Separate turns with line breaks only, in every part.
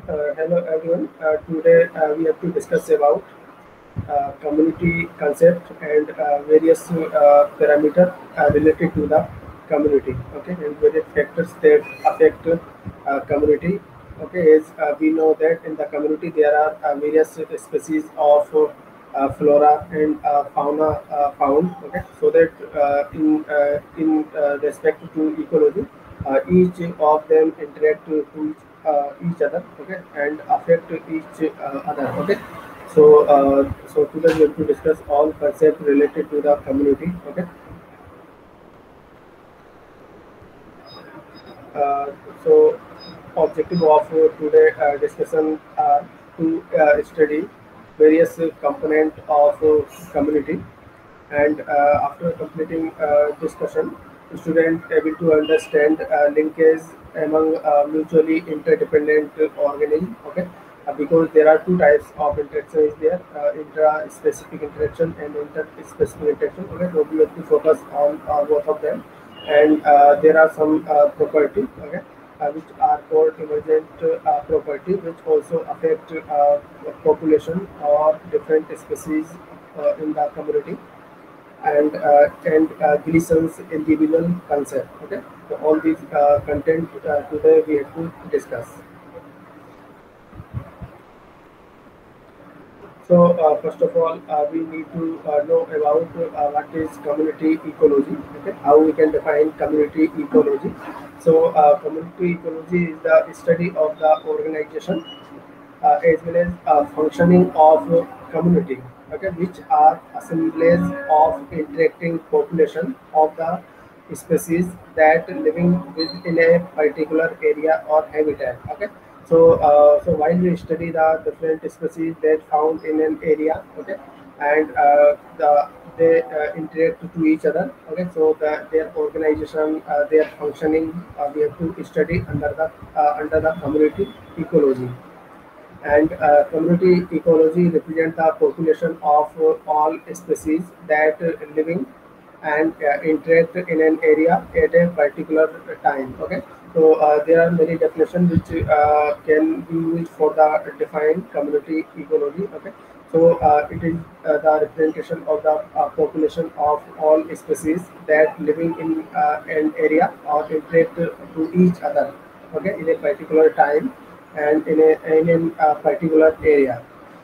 Hello everyone. Today we have to discuss about community concept and various parameter related to the community. Okay, and various factors that affect community. Okay, as we know that in the community there are various species of flora and fauna found. Okay, so that in respect to ecology, each of them interact to each other. Okay, and affect each other. Okay, so today we have to discuss all concepts related to the community. Okay, uh, so objective of today discussion to study various component of community, and after completing discussion, student able to understand linkage among mutually interdependent organisms. Okay, because there are two types of interaction is there, intra-specific interaction and inter-specific interaction. Okay, so we have to focus on both of them, and there are some property. Okay, which are called emergent property, which also affect population or different species in the community, and Gleason's individual concept. Okay, so all these content today we have to discuss. So first of all, we need to know about what is community ecology. Okay, how we can define community ecology. So community ecology is the study of the organization as well as functioning of community, okay, which are assemblies of interacting population of the species that living within a particular area or habitat. Okay, so while we study the different species that found in an area, okay, and they interact to each other. Okay, so their organization, their functioning, we have to study under the community ecology, and community ecology represents the population of all species that living and interact in an area at a particular time. Okay, so there are many definitions which can be used for the defined community ecology. Okay, so it is the representation of the population of all species that living in an area or interact to each other. Okay, in a particular time and in a particular area,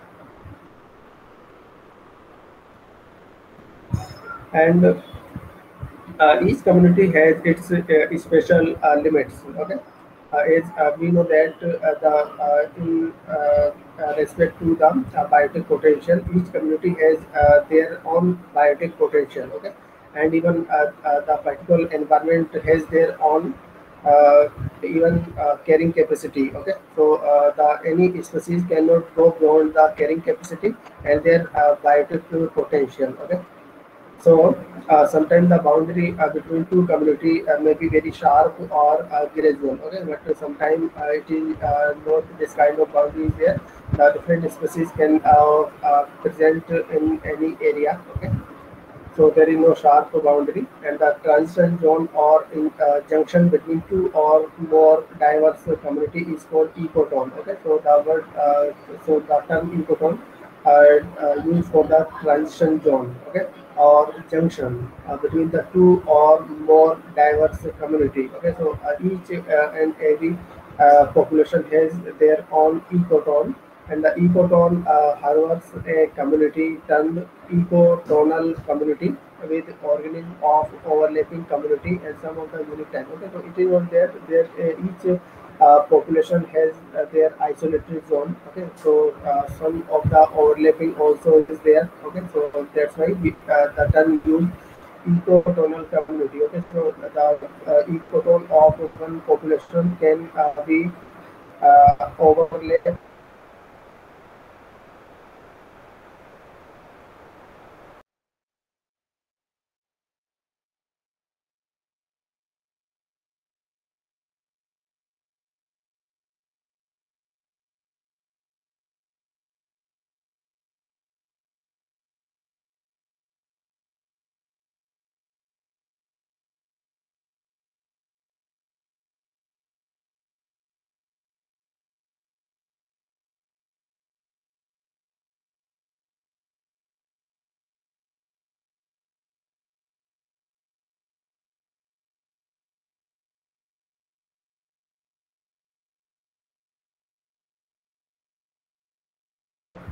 and each community has its special limits. Okay, as we know that in respect to the biotic potential, each community has their own biotic potential. Okay, and even the particular environment has their own uh, even carrying capacity. Okay, so the any species cannot go beyond the carrying capacity and their biotic potential. Okay, so sometimes the boundary between two community may be very sharp or gradual. Okay, but sometimes it is not this kind of boundary is there. The different species can present in any area. Okay, so there is no sharp boundary, and the transition zone or in junction between two or more diverse community is called ecotone. Okay, so the term ecotone used for the transition zone. Okay, or junction between the two or more diverse community. Okay, so each and every population has their own ecotone, and the ecotone harbours a community termed ecotonal community with organism of overlapping community and some of the unique type. Okay, so it is not that there each population has their isolated zone. Okay, so some of the overlapping also is there. Okay, so that's why the term used ecotonal community. Okay, so the ecotone of one population can be overlap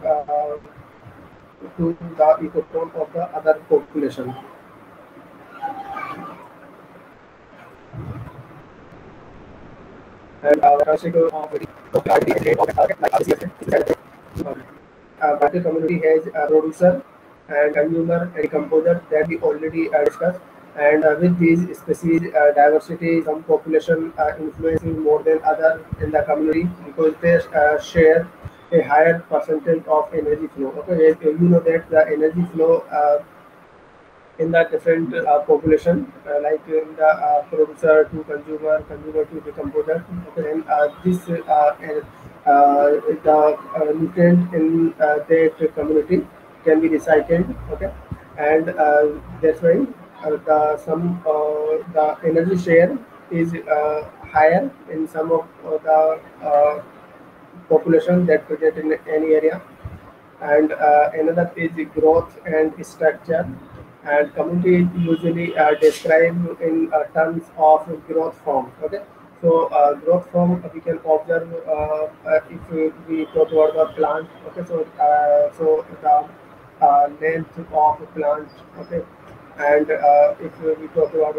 to the ecosystem of the other population. And characteristic of target like market community has a producer and consumer and decomposer that we already discussed. And with these species diversity, some population influencing more than other in the community because they share a higher percentage of energy flow. Okay, you know that the energy flow in the different population, like in the producer to consumer, consumer to decomposer. Okay, and the nutrient in that community can be recycled. Okay, and that's why the energy share is higher in some of the population that present in any area. And another is the growth and structure. And community usually described in terms of growth form. Okay, so growth form we can observe if we talk about the plant. Okay, so the length of the plant. Okay, and if we talk about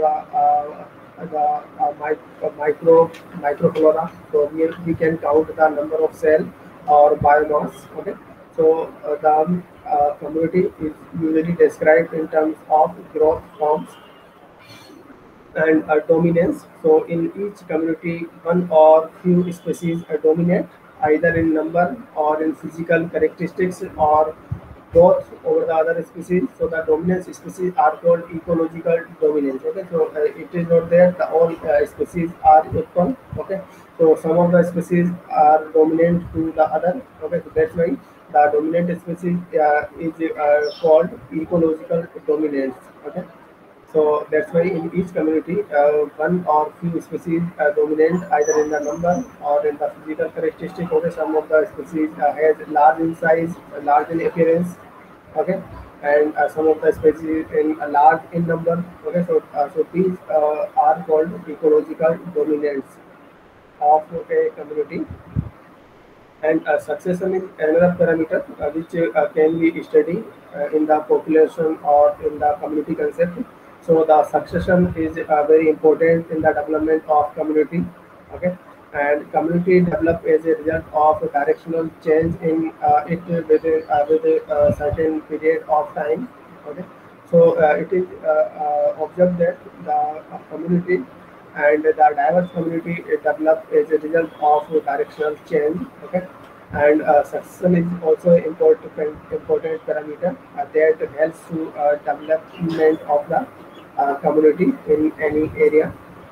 the microflora, so we can count the number of cell or biomass. Okay, so the community is usually described in terms of growth forms and dominance. So in each community, one or few species dominate either in number or in physical characteristics or both over the other species. So the dominant species are called ecological dominance. Okay, so it is not that the all species are equal. Okay, so some of the species are dominant to the other. Okay, so that's why the dominant species is called ecological dominance. Okay, so that's why in each community, one or few species dominant either in the number or in the physical characteristic. Okay, some of the species has large in size, large in appearance. Okay, and some of the species in large in number. Okay, so these are called ecological dominance of a community. And succession is another parameter which can be studied in the population or in the community concept. So the succession is very important in the development of community. Okay, and community develop as a result of a directional change in it with a certain period of time. Okay, so it is observed that the community and the diverse community develop as a result of directional change. Okay, and succession is also important parameter that helps to development of the community in any area.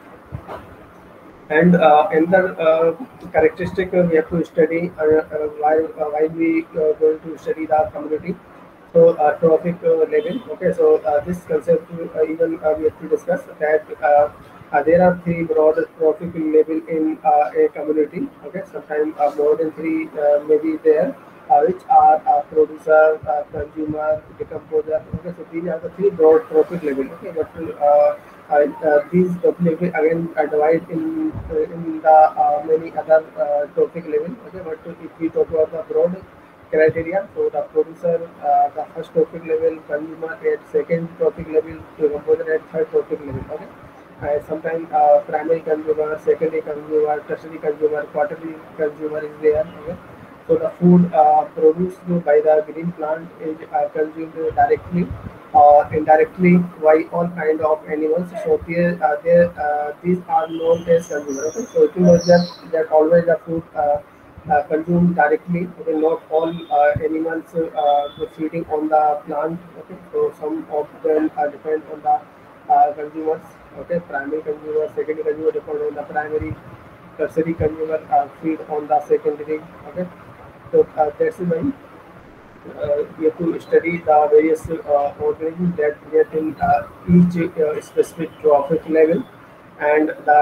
And another characteristic we have to study while we going to study the community. So trophic level. Okay, so this concept even we have to discuss that there are three broad trophic level in a community. Okay, sometimes more than three may be there, which are producer, consumer, decomposer. Okay, so these are the three broad trophic level. Okay, but these trophic level again are divided in the many other trophic level. Okay, but if we talk about the broad criteria. So the producer, the first trophic level, consumer at second trophic level, to composer at third trophic level. Okay. Sometimes primary consumer, secondary consumer, tertiary consumer, quarterly consumer is there. Okay. So the food produced by the green plant is consumed directly or indirectly by all kind of animals. So these are known as consumer. Okay. So it is not that always the food consumed directly. Okay, not all animals feeding on the plant. Okay, so some of them depend on the consumers. Okay, primary consumer, secondary consumer depend on the primary, tertiary consumer feed on the secondary. Okay, so that's why we have to study the various organisms that get in each specific trophic level, and the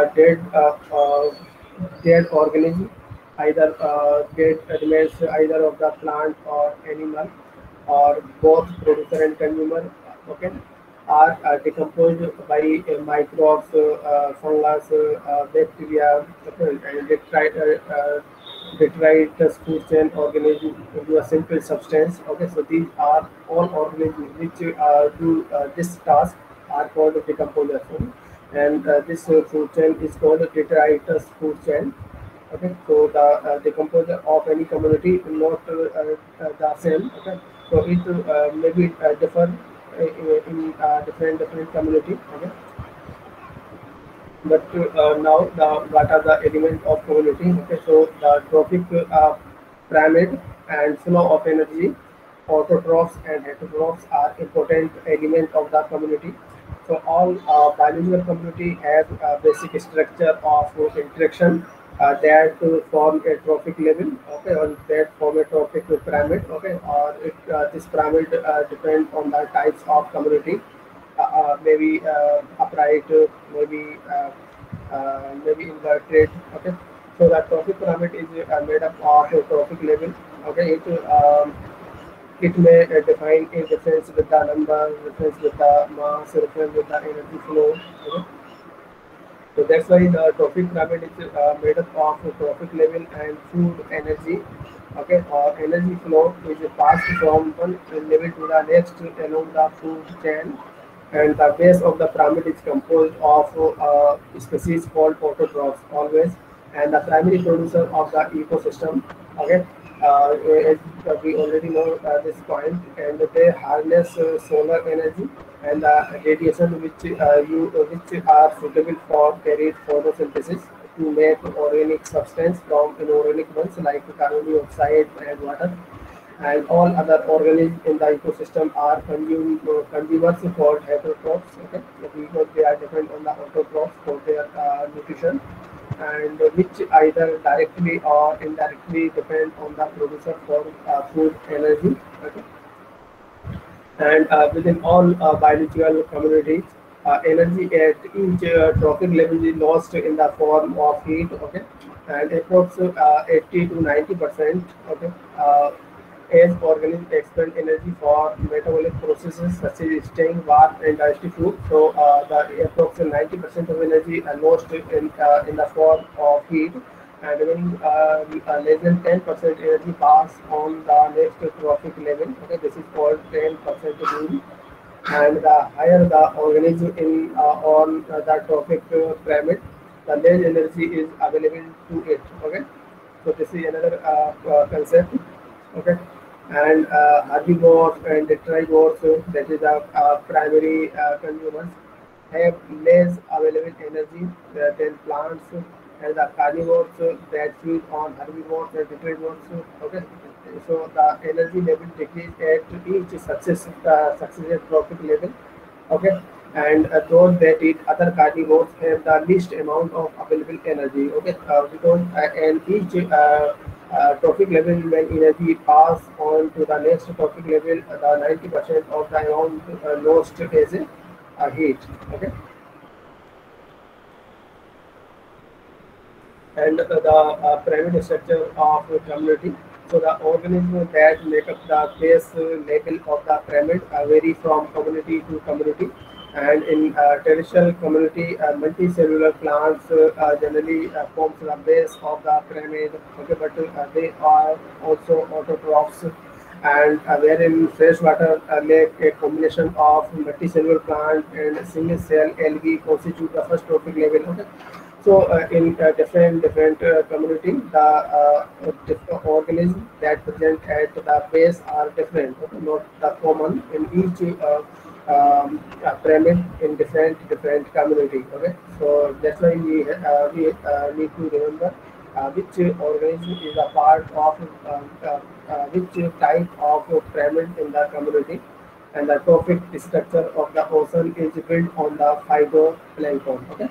dead organism either dead remains either of the plant or animal or both producer and consumer. Okay, are decomposed by microbes, fungus, bacteria, okay, and they try. detritus food chain organism into a simple substance. Okay, so these are all organisms which do this task are called decomposers. And this food chain is called detritus food chain. Okay, so the decomposer of any community is not the same. Okay, so it maybe differ in different community. Okay, but now the what are the elements of community? Okay, so the trophic pyramid and flow of energy, autotrophs and heterotrophs are important elements of the community. So all biological community have a basic structure of interaction that form a trophic level, okay, or that form a trophic pyramid, okay, or this pyramid depends on the types of community, maybe upright, maybe inverted. Okay, so the trophic pyramid is made up of a trophic level. Okay, it may define a reference with the number, reference with the mass, reference with the energy flow. Okay? So that's why the trophic pyramid is made up of trophic level and food energy. Okay, or energy flow is passed from one level to the next along the food chain, and the base of the pyramid is composed of species called autotrophs always, and the primary producer of the ecosystem. Okay, as we already know this point, and they harness solar energy and the radiation which are suitable for carried photosynthesis to make organic substance from inorganic ones like carbon dioxide and water, and all other organisms in the ecosystem are consumers called heterotrophs. Okay, because they are dependent on the autotrophs for their nutrition, and which either directly or indirectly depend on the producer for food energy. Okay, and within all biological communities, energy at each trophic level is lost in the form of heat. Okay, and approximately 80 to 90%. Okay, as organisms expend energy for metabolic processes such as staying warm and digestive food. So the approximately 90% of energy are lost in the form of heat, and when less than 10% energy pass on the next trophic level. Okay, this is called 10% rule. And the higher the organism in on the trophic pyramid, the less energy is available to it. Okay, so this is another concept. Okay, and herbivores and detrivores, that is the primary consumers, have less available energy than plants, and the carnivores that feed on herbivores and detrivores. Okay, so the energy level decrease at each successive trophic level. Okay, and those that eat other carnivores have the least amount of available energy. Okay, because and each trophic level, when energy pass on to the next trophic level, the 90% of the amount lost is heat. Okay, and the pyramid structure of the community. So the organisms that make up the base level of the pyramid vary from community to community. And in traditional community, multicellular plants generally forms the base of the pyramid. Okay, but they are also autotrophs, and wherein freshwater lake, a combination of multicellular plant and single cell algae constitute the first trophic level. Okay, so in different community, the different organisms that present at the base are different, okay, not the common in each pyramid in different community. Okay, so that's why we need to remember which organism is a part of which type of pyramid in the community, and the trophic structure of the ocean is built on the phytoplankton. Okay,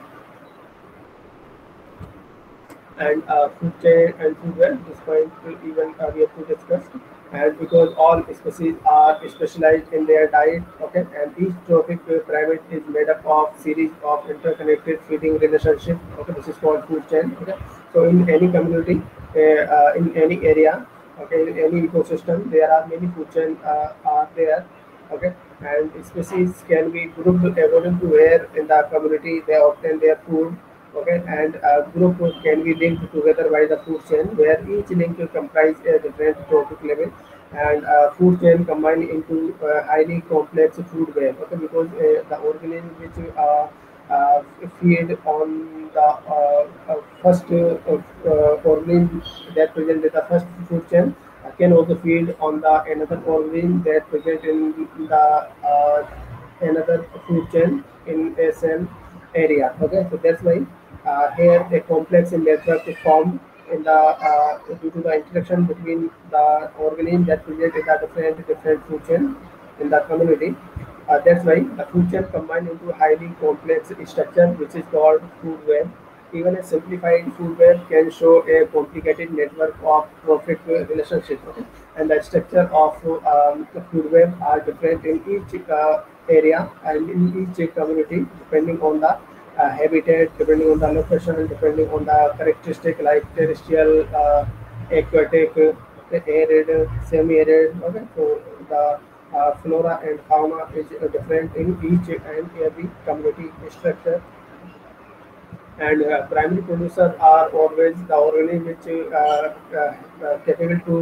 and food chain and food web. This point even we have to discuss. And because all species are specialized in their diet, okay, and each trophic pyramid is made up of series of interconnected feeding relationship. Okay, this is called food chain. Okay, so in any community, in any area, okay, in any ecosystem, there are many food chain are there. Okay, and species can be grouped according to where in the community they obtain their food. Okay, and a group can be linked together by the food chain, where each link comprise a different trophic level, and food chain combine into highly complex food web. Okay, because the organism which uh, feed on the first organism that present in the first food chain can also feed on the another organism that present in the another food chain in a same area. Okay, so that's why here a complex network is formed in the due to the interaction between the organism that present in the different food chain in the community. That's why the food chain combined into a highly complex structure, which is called food web. Even a simplified food web can show a complicated network of profit relationships. Okay? And the structure of the food web are different in each area and in each community, depending on the habitat, depending on the location, depending on the characteristic like terrestrial, aquatic, arid, semi-arid. Okay, so the flora and fauna is different in each and every community structure. And primary producers are always the organism which capable to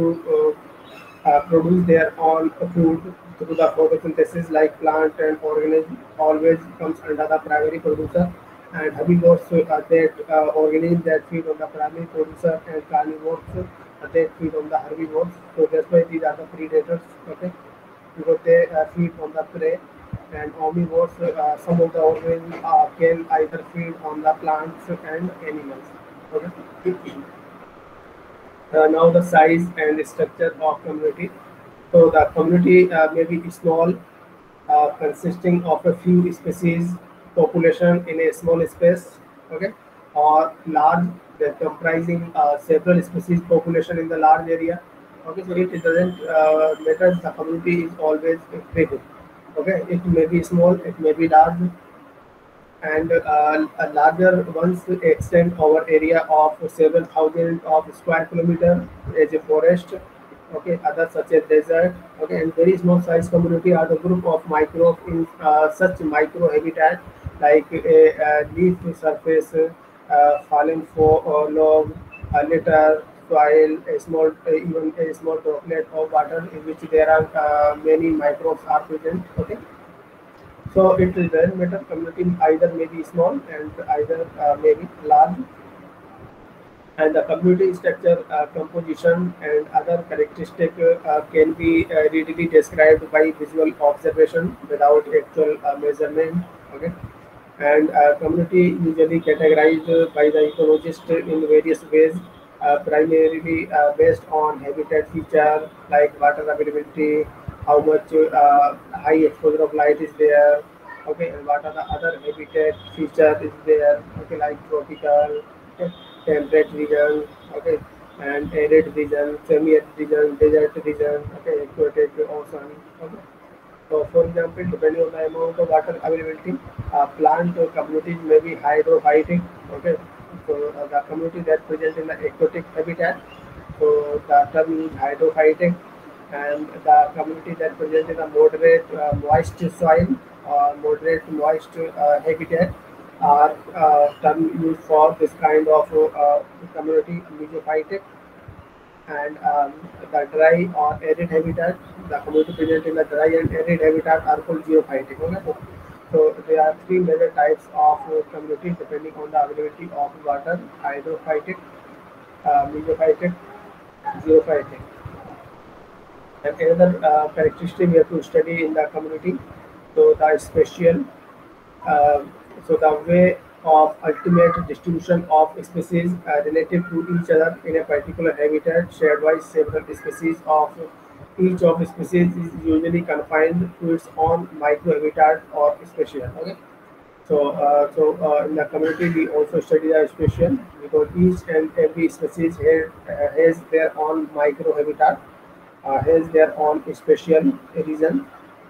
produce their own food through the photosynthesis, like plant and organism always comes under the primary producer. And herbivores that organisms that feed on the primary producer, and carnivores that feed on the herbivores. So that's why these are the predators. Okay, because they feed on the prey, and omnivores, some of the organisms can either feed on the plants and animals. Okay. Now the size and structure of community. So the community may be small, consisting of a few species population in a small space, okay, or large that comprising several species population in the large area. Okay, so it doesn't matter. The community is always big. Okay, it may be small, it may be large, and a larger ones extend over area of several thousand of square kilometer as a forest. Okay, others such as desert. Okay, and very small size community are the group of micro in such micro habitat like a leaf surface, fallen log, a litter, soil, a small even a small droplet of water in which there are many microbes are present. Okay, so it is doesn't matter. Community either may be small and either may be large, and the community structure, composition, and other characteristic can be readily described by visual observation without actual measurement. Okay, and community usually categorized by the ecologist in various ways, primarily based on habitat feature like water availability, how much high exposure of light is there, okay, and what are the other habitat feature is there, okay, like tropical, okay, temperate region, okay, and arid region, semi-arid region, desert region, okay, aquatic, ocean, okay. So, for example, depending on the amount of water availability, plant communities may be hydrophytic. Okay, so the community that present in the aquatic habitat, so the term is hydrophytic, and the community that present in a moderate moist soil or moderate moist habitat are term used for this kind of community mesophytic, and the dry or arid habitat, the community present in the dry and arid habitat are called geophytic. Okay? So there are three major types of communities depending on the availability of water: hydrophytic, mesophytic, geophytic. And another characteristic we have to study in the community, so the spatial, uh, so the way of ultimate distribution of species relative to each other in a particular habitat shared by several species of each of species is usually confined to its own microhabitat or spatial. Okay. So in the community we also study the spatial because each and every species has their own microhabitat, has their own spatial region.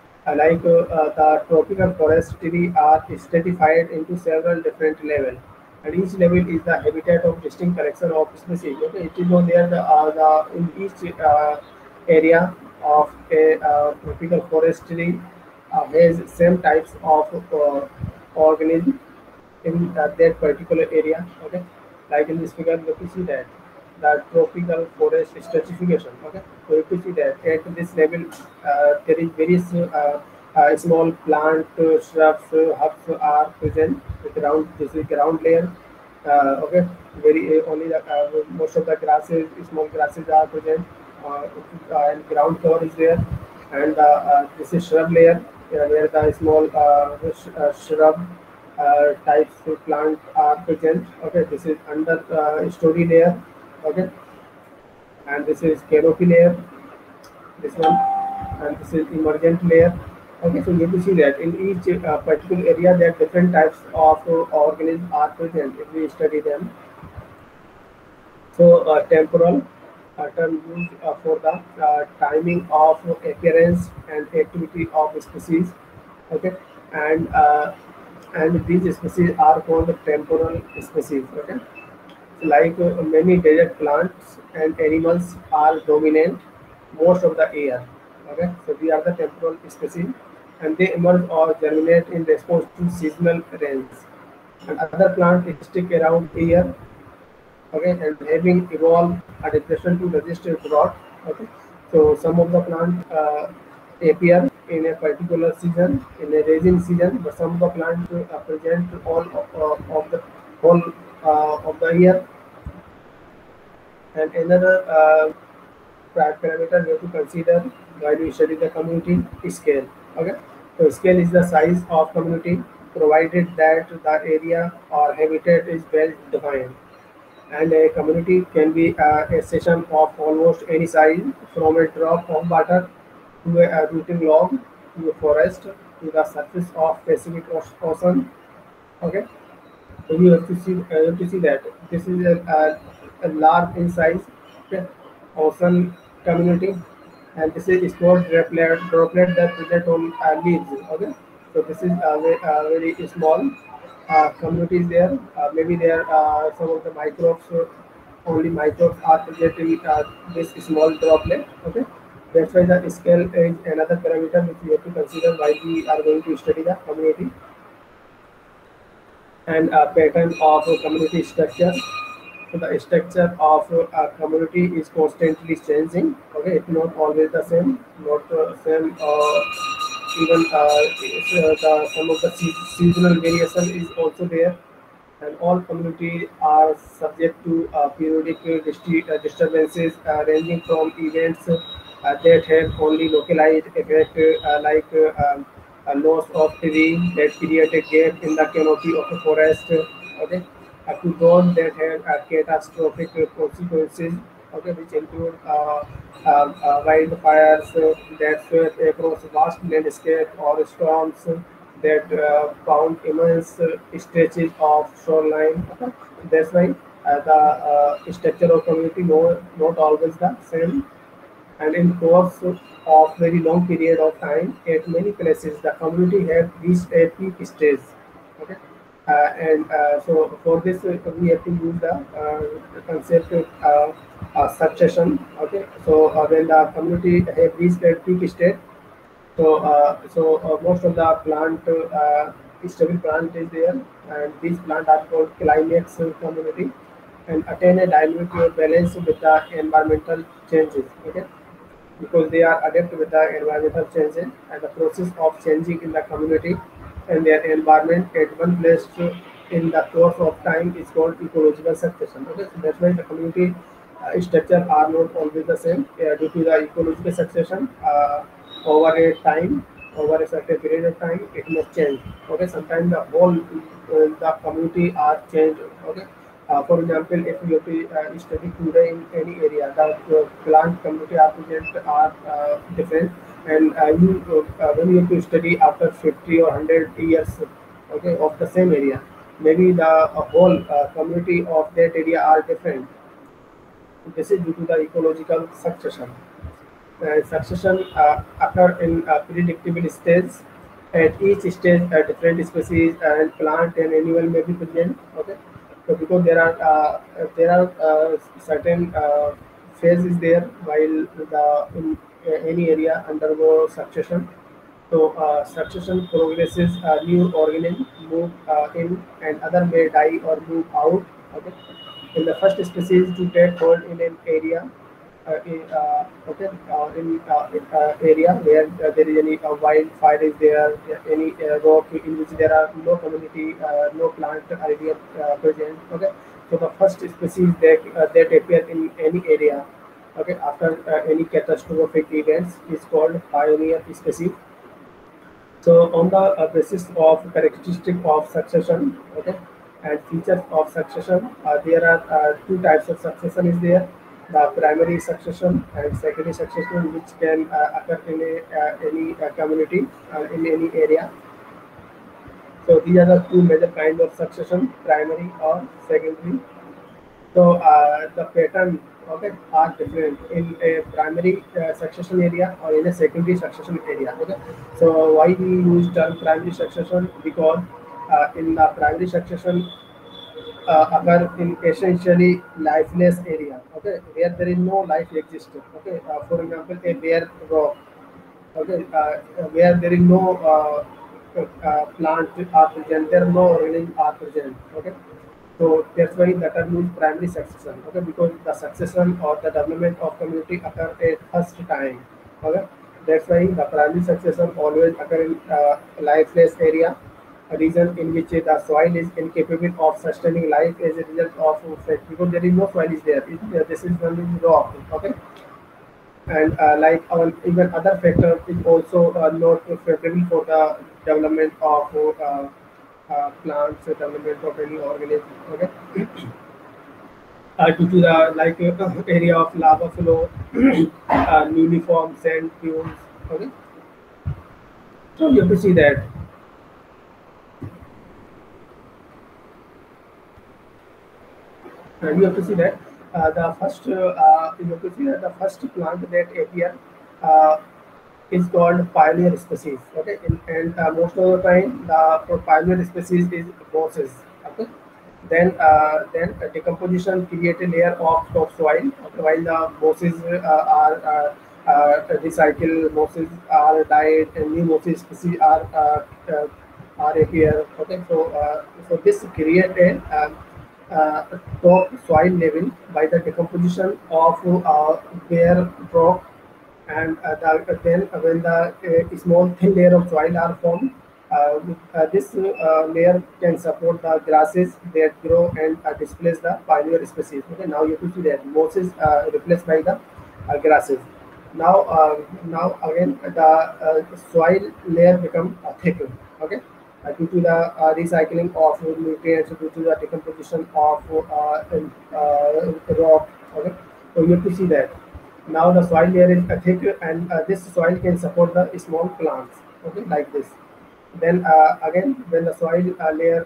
The tropical forest tree are stratified into several different levels, and each level is the habitat of distinct collection of species. Okay, it is not there the in each area of a tropical forest tree has same types of organism. in that particular area. Okay, like in this figure, you can see that the tropical forest stratification. Okay, so you can see that at this level, there is various small plant shrubs, herbs are present with ground. This is ground layer. Okay, very only the most of the grasses, small grasses are present, and ground cover is there, and this is shrub layer where the small shrub types of plant are present. Okay, this is under story layer. Okay, and this is canopy layer, this one, and this is emergent layer. Okay, so you have to see that in each particular area that different types of organisms are present if we study them. So temporal term used for the timing of appearance and activity of species. Okay, and uh, and these species are called temporal species. Okay, like many desert plants and animals are dominant most of the year. Okay, so we are the temporal species, and they emerge or germinate in response to seasonal rains. And other plants stick around a year. Okay, and having evolved adaptation to resist drought. Okay, so some of the plant appear in a particular season, in a raising season, but some of the plant are present all of the whole of the year. And another parameter we have to consider while we study the community is scale. Okay, so scale is the size of community provided that the area or habitat is well defined, and a community can be a section of almost any size, from a drop of water to a rooting log to a forest to the surface of Pacific Ocean. Okay, so you have to see that this is a large in size, okay, ocean community, and this is stored droplet that present on leaves. Okay, so this is very small communities there. Maybe there are some of the microbes. Only microbes are present in this small droplet. Okay, that's why the scale is another parameter which we have to consider while we are going to study the community. And a pattern of a community structure. So the structure of a community is constantly changing. Okay, it's not always the same, not the same. Even some of the seasonal variation is also there, and all communities are subject to periodic disturbances ranging from events that have only localized effect, like a loss of tree that create a gap in the canopy of a forest. Okay, to those that have catastrophic consequences. Okay, which include wildfires that swept across vast landscape, or storms that found immense stretches of shoreline. Okay? That's why the structure of community not always the same, and in course of very long period of time, at many places the community have reached a peak stage. Okay, and so for this we have to use the concept of succession. Okay, so when the community have reached a peak state, so most of the plant stable plant is there, and these plants are called climax community, and attain a dynamic balance with the environmental changes. Okay, because they are adapt with the environmental changes and the process of changing in the community and their environment at one place in the course of time is called ecological succession. Okay, so that's why the community structure are not always the same due to the ecological succession over a time, over a certain period of time, it must change. Okay, sometimes the whole the community are changed. Okay, for example, if you have to study today in any area, the plant community are present are different, and when you have to study after 50 or 100 years, okay, of the same area, maybe the whole community of that area are different. This is due to the ecological succession. Succession occur in a predictable stage. At each stage, different species and plant and animal may be present. Okay, so because there are certain phases there while the in any area undergo succession. So succession progresses, a new organism move in, and other may die or move out. Okay, in the first species to take hold in an area, in area where there is any wildfire is there, any rock in which there are no community, no plant area present. Okay, so the first species that appear in any area, okay, after any catastrophic events is called pioneer species. So on the basis of characteristic of succession, okay, and features of succession, there are two types of succession is there. The primary succession and secondary succession, which can occur in any community in any area. So these are the two major kinds of succession: primary or secondary. So the pattern, okay, are different in a primary succession area or in a secondary succession area. Okay, so why we use term primary succession? Because in the primary succession occur in essentially lifeless area. Okay, where there is no life existed. Okay, for example, a bare rock. Okay, where there is no plant are present, there are no organisms are present. Okay, so that's why the term is primary succession. Okay, because the succession or the development of community occur at first time. Okay, that's why the primary succession always occur in lifeless area, a region in which the soil is incapable of sustaining life as a result of fact, because there is no soil is there. This is only rock. Okay, and like our even other factors is also not favorable for the development of plants, development of any organism. Okay, due to the like area of lava flow, uniform sand dunes. Okay, so you have to see that, and you have to see that the first you have to see that the first plant that appear uh, is called pioneer species. Okay, and most of the time the pioneer species is mosses. Okay, then decomposition create a layer of topsoil. Okay, while the mosses are recycled, mosses are died, and new mosses species are appear. Okay, so this create a top soil level by the decomposition of bare rock, and then when the small thin layer of soil are formed, this layer can support the grasses that grow and displace the pioneer species. Okay, now you can see that mosses replaced by the grasses. Now again the soil layer become thicker. Okay, due to the recycling of nutrients, due to the decomposition of rock. Okay, so you have to see that now the soil layer is thick, and this soil can support the small plants. Okay, like this. Then again, when the soil layer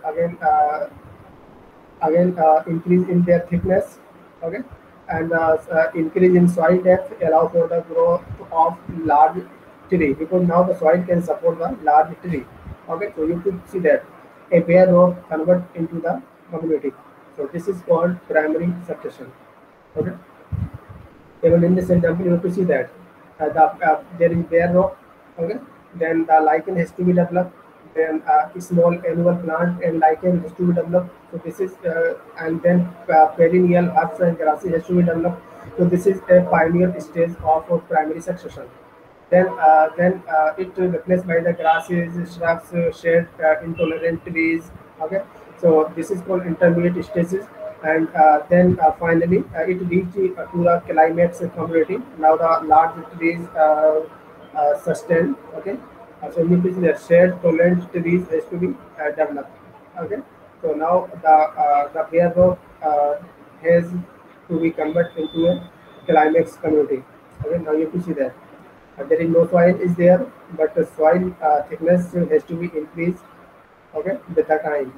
again increase in their thickness. Okay, and increase in soil depth allow for the growth of large tree, because now the soil can support the large tree. Okay, so you could see that a bare rock convert into the community. So this is called primary succession. Okay, even in this example you have to see that there is bare rock. Okay, then the lichen has to be developed, then a small annual plant and lichen has to be developed. So this is and then perennial herbs and grasses has to be developed. So this is a pioneer stage of primary succession. Then it replaced by the grasses, shrubs, shade intolerant trees. Okay, so this is called intermediate stages, and then finally it reached to the climax community. Now the large trees sustain. Okay, so you can see the shade tolerant trees has to be developed. Okay, so now the bare rock has to be converted into a climax community. Okay, now you can see that. There is no soil is there, but the soil thickness has to be increased. Okay, with the time.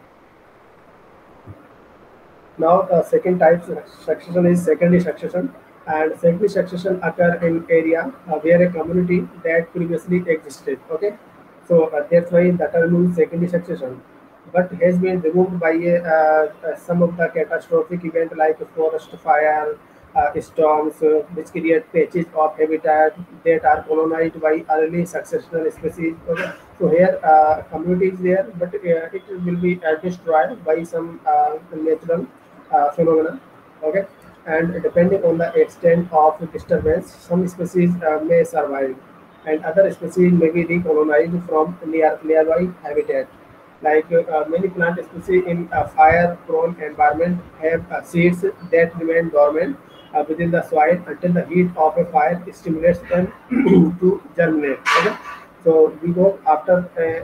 Now the second type succession is secondary succession, and secondary succession occur in area where a community that previously existed. Okay, so that's why the term is secondary succession, but has been removed by some of the catastrophic event like forest fire, storms, which create patches of habitat that are colonized by early successional species. Okay, so here community is there, but it will be destroyed by some natural phenomena. Okay, and depending on the extent of disturbance, some species may survive, and other species may be recolonized from nearby habitat. Like many plant species in a fire-prone environment have seeds that remain dormant within the soil until the heat of a fire stimulates them to germinate. Okay? So we go after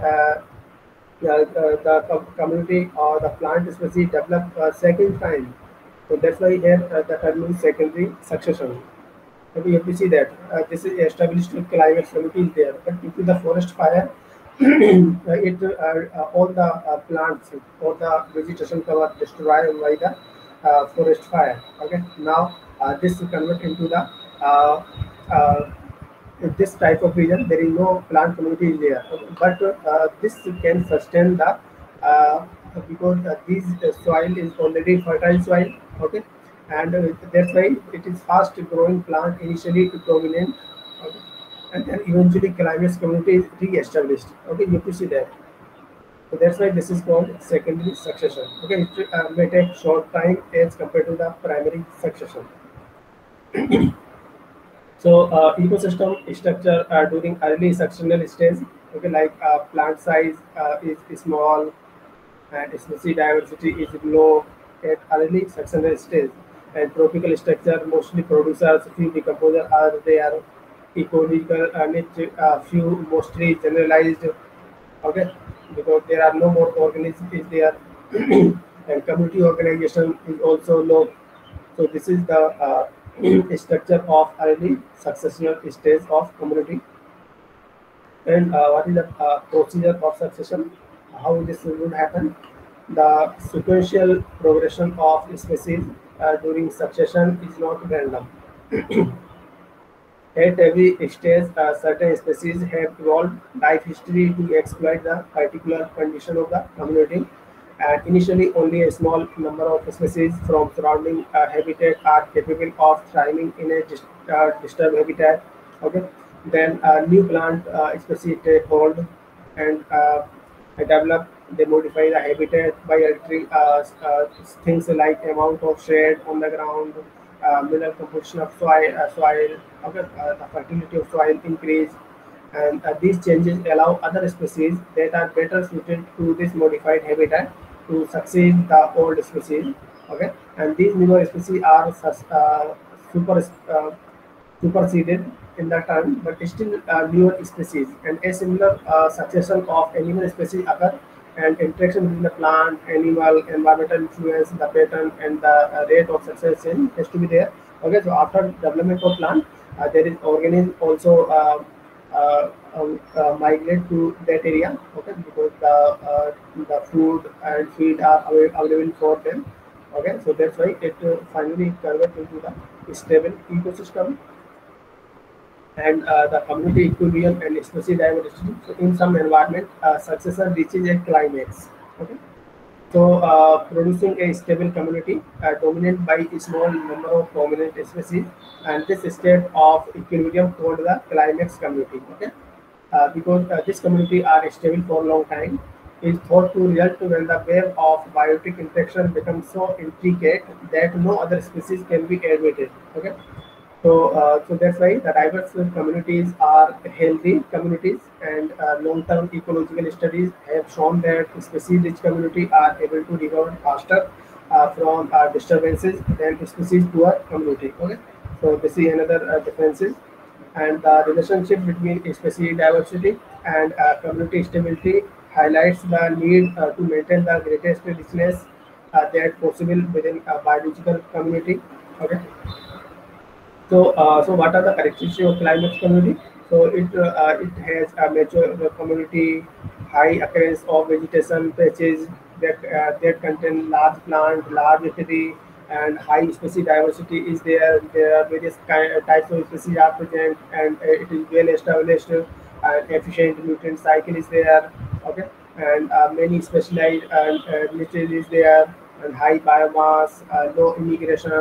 the community or the plant species develop a second time. So that's why here the term is secondary succession. So we have to see that this is established climate community is there, but due to the forest fire, all the plants or the vegetation cover destroyed by the forest fire. Okay, now this will convert into the uh, uh, in this type of region there is no plant community is there. Okay, but this can sustain the uh, because this soil is already fertile soil. Okay, and that's why it is fast growing plant initially to dominant. Okay, and then eventually climate community is re-established. Okay, you have to see that. So that's why this is called secondary succession. Okay, it may take short time as compared to the primary succession. So ecosystem structure during early succional stage, okay, like plant size is small and species diversity is low at early succional stage, and tropical structure mostly producers, few decomposers are there, ecological niche, few mostly generalized. Okay, because there are no more organisms is there, and community organization is also low. So this is the structure of early successional stage of community. And what is the procedure of succession? How this would happen? The sequential progression of species during succession is not random. At every stage, certain species have evolved life history to exploit the particular condition of the community. And initially, only a small number of species from surrounding habitat are capable of thriving in a disturbed habitat. Okay, then new plant species take hold and develop. They modify the habitat by altering things like amount of shade on the ground, mineral composition of soil, okay, the fertility of soil increase, and these changes allow other species that are better suited to this modified habitat to succeed the old species. Okay, and these newer species are super superseded in the term, but still newer species, and a similar succession of animal species occur, and interaction between the plant, animal, environmental influence, the pattern, and the rate of succession has to be there. Okay, so after development of plant, there is organism also migrate to that area. Okay, because the food and feed are available for them. Okay, so that's why it finally converts into the stable ecosystem and the community equilibrium and species diversity. So in some environment, successor reaches a climax. Okay. So producing a stable community dominated by a small number of prominent species, and this state of equilibrium called the climax community. Okay. Because this community are stable for a long time, is thought to result when the web of biotic interaction becomes so intricate that no other species can be admitted. Okay, so that's why the diverse communities are healthy communities, and long-term ecological studies have shown that species-rich communities are able to recover faster from disturbances than species-poor community. Okay, so this is another differences, and the relationship between species diversity and community stability highlights the need to maintain the greatest richness that possible within a biological community. Okay, so what are the characteristics of climate community? So it has a mature community, high occurrence of vegetation patches that contain large plant, large tree, and high species diversity is there. There are various types of species are present, and it is well established. And efficient nutrient cycle is there. Okay, and many specialized niches is there, and high biomass, low immigration,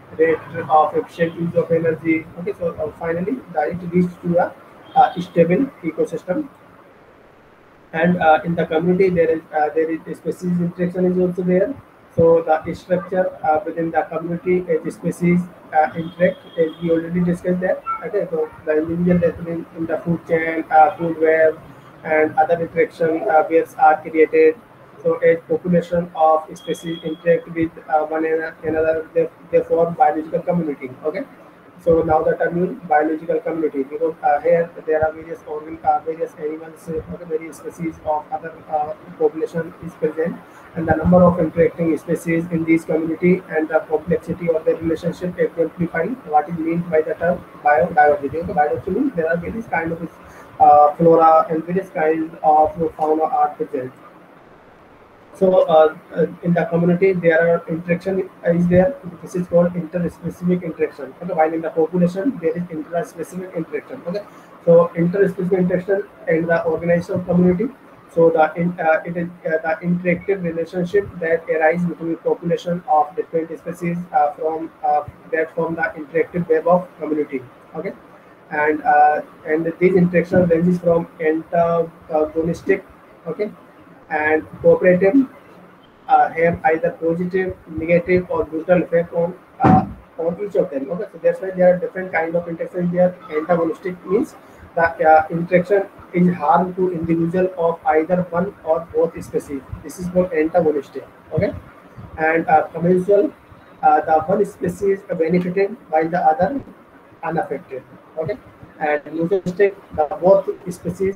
rate of efficient use of energy. Okay, so finally, it leads to a stable ecosystem. And in the community there is a species interaction is also there. So the structure within the community as the species interact, as we already discussed that. Okay, so the individual that in the food chain, food web, and other interaction waves are created. So as population of species interact with one another, they form biological community. Okay, so now the term is biological community, because here there are various animals, various species of other population is present, and the number of interacting species in this community and the complexity of the relationship exemplify what is meant by the term biodiversity. Okay, biodiversity means there are various kind of flora and various kind of fauna are present. So in the community, there are interaction is there. This is called interspecific interaction. Okay, while in the population, there is intraspecific interaction. Okay, so interspecific interaction in the organizational community. So it is the interactive relationship that arise between population of different species that form the interactive web of community. Okay, and these interaction ranges from antagonistic, okay, and cooperative have either positive, negative, or neutral effect on each of them. Okay, so that's why there are different kind of interaction there. Antagonistic means the interaction is harm to individual of either one or both species. This is called antagonistic. Okay, and commensal, the one species benefited while the other unaffected. Okay, and mutualistic, the both species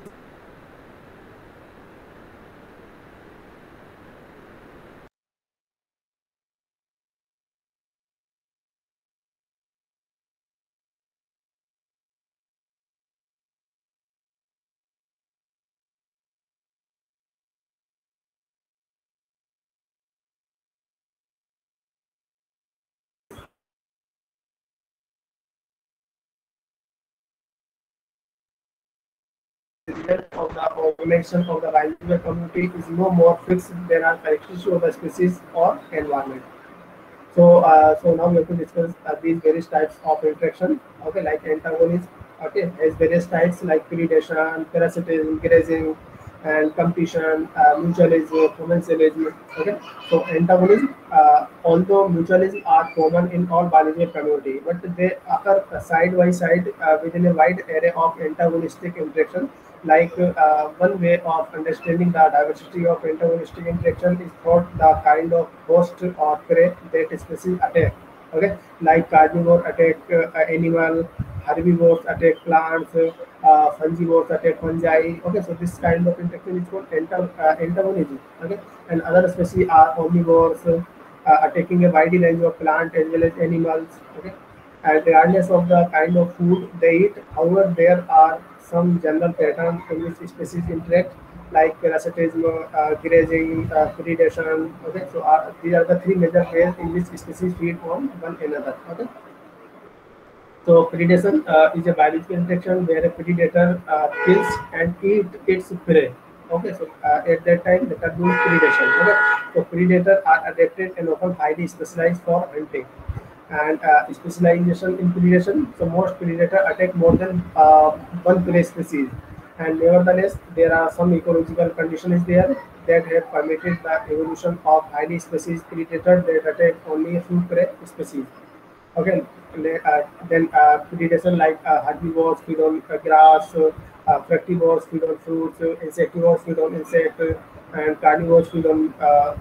result of the organization of the biological community is no more fixed than our characteristics of the species or environment. So now we have to discuss these various types of interaction. Okay, like antagonism. Okay, has various types like predation, parasitism, grazing, and competition, mutualism, commensalism. Okay, so antagonism, although mutualism are common in all biological community, but they occur side by side within a wide array of antagonistic interaction. Like one way of understanding the diversity of antagonistic interaction is thought the kind of host or prey that species attack. Okay, like carnivore attack animal, herbivores attack plants, fungivores attack fungi. Okay, so this kind of interaction is called antagonism. Okay, and other species are omnivores, attacking a wide range of plant as well as animals. Okay, and regardless of the kind of food they eat. However, there are some general patterns in which species interact, like parasitism, grazing, predation. Okay, so these are the three major ways in which species feed on one another. Okay, so predation is a biological interaction where a predator kills and eat its prey. Okay, so at that time the term is predation. Okay, so predators are adapted and often highly specialized for hunting. And specialization in predation. So most predators attack more than one prey species, and nevertheless there are some ecological conditions there that have permitted the evolution of highly specialized predators that attack only a few prey species. Okay, then predation like herbivores feed on grass, fructivores feed on fruits, insectivores feed on insects, and carnivores feed on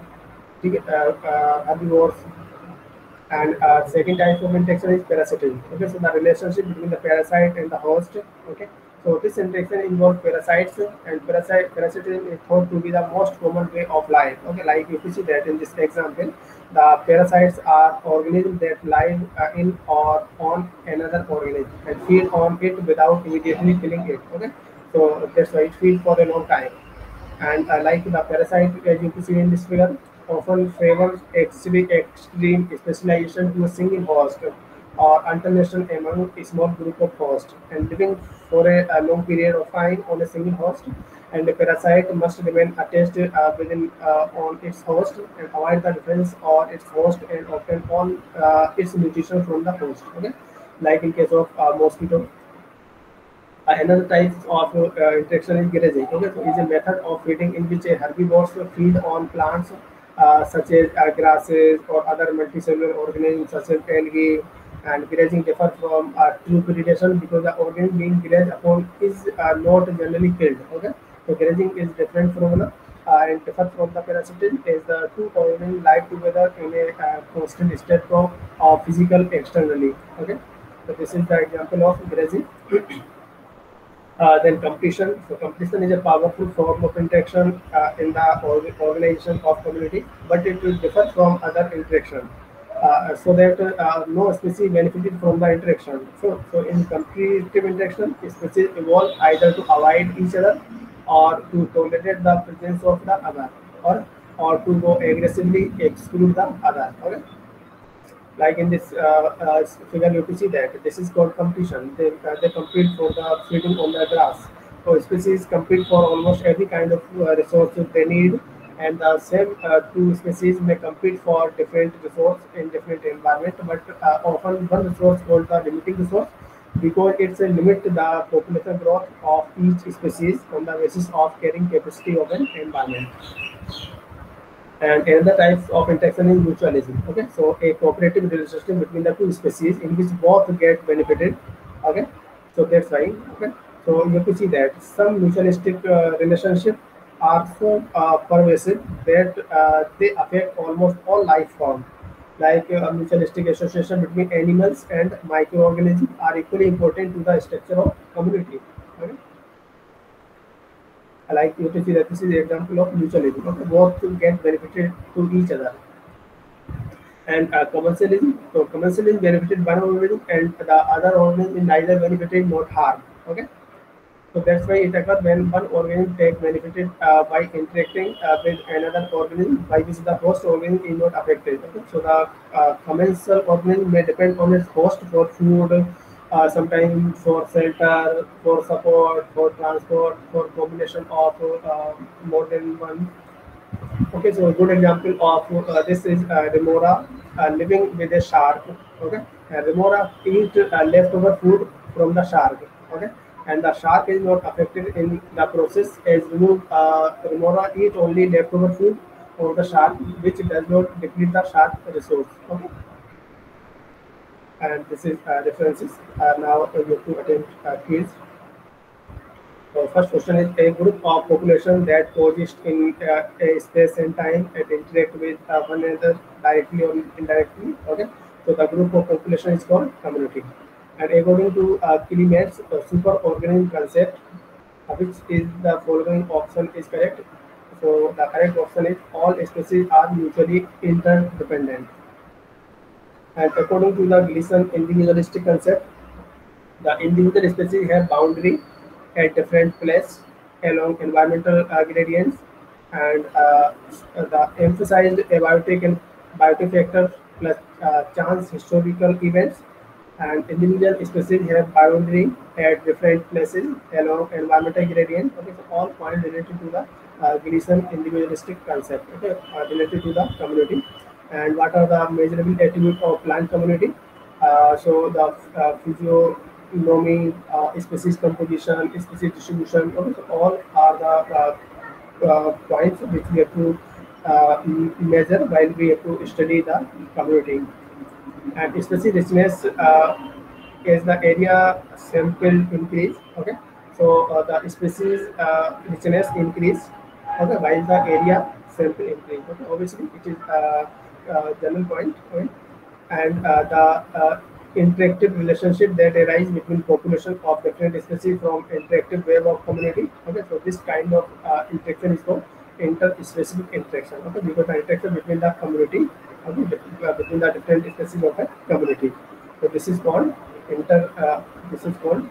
herbivores. And second type of interaction is parasitism. Okay, so the relationship between the parasite and the host. Okay, so this interaction involves parasites, and parasitism is thought to be the most common way of life. Okay, like if you see that in this example, the parasites are organisms that live in or on another organism and feed on it without immediately killing it. Okay, so that's why it feeds for a long time. And like the parasite, as you can see in this figure, often favors extreme specialization to a single host or alternation among a small group of hosts and living for a long period of time on a single host. and the parasite must remain attached within on its host and avoid the difference on its host and obtain all its nutrition from the host. Okay, like in case of mosquito. Another type of interaction is grazing. Okay, so is a method of feeding in which a herbivores feed on plants such as grasses or other multicellular organisms such as algae. And grazing differ from true predation because the organism being grazed upon is not generally killed. Okay, so grazing is different from and differ from the parasitism as the two organisms live together in a constant state of physical externally. Okay, so this is the example of grazing. Then competition. So competition is a powerful form of interaction in the organization of community, but it will differ from other interaction. So that no species benefited from the interaction. So in competitive interaction, species evolve either to avoid each other or to tolerate the presence of the other, or to go aggressively exclude the other. Okay, like in this figure you can see that this is called competition. They compete for the feeding on the grass. So species compete for almost every kind of resource that they need, and the same two species may compete for different resource in different environment, but often one resource called the limiting resource because it's a limit to the population growth of each species on the basis of carrying capacity of an environment. And another type of interaction is mutualism. Okay, so a cooperative relationship between the two species in which both get benefited. Okay, so that's why. Okay, so you have to see that some mutualistic relationship are so pervasive that they affect almost all life forms. Like a mutualistic association between animals and microorganisms are equally important to the structure of community. Okay? Like you can see that this is an example of mutualism. Okay, both to get benefited to each other. And commercialism, so commercialism benefited one organism and the other organism is neither benefited nor harmed. Okay, so that's why it occurs when one organism takes benefited by interacting with another organism by which the host organism is not affected. Okay? So the commensal organism may depend on its host for food, sometimes for shelter, for support, for transport, for combination of more than one. Okay, so a good example of this is remora living with a shark. Okay, remora eat leftover food from the shark. Okay, and the shark is not affected in the process as remora eat only leftover food from the shark, which does not deplete the shark resource. Okay, and this is references. Now you have to attempt quiz. So first question is a group of population that coexist in a space and time and interact with one another directly or indirectly. Okay, so the group of population is called community. And according to Kilimat's superorganism concept, which is the following option is correct. So the correct option is all species are mutually interdependent. And according to the Gleason individualistic concept, the individual species have boundary at different places along environmental gradients, and the emphasized abiotic and biotic factors plus chance historical events, and individual species have boundary at different places along environmental gradient. Okay, so all points related to the Gleason individualistic concept. Okay, related to the community. And what are the measurable attributes of plant community? So the physiognomy, species composition, species distribution, okay, so all are the points which we have to measure while we have to study the community. And species richness is the area sample increase. Okay, so the species richness increase. Okay, while the area sample increase. Okay, obviously it is general point. Okay, and the interactive relationship that arise between population of different species from interactive web of community. Okay, so this kind of interaction is called inter-specific interaction. Okay, because the interaction between the community, okay, between the different species of a community. So this is called inter. This is called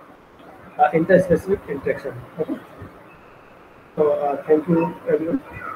inter-specific interaction. Okay. So thank you everyone.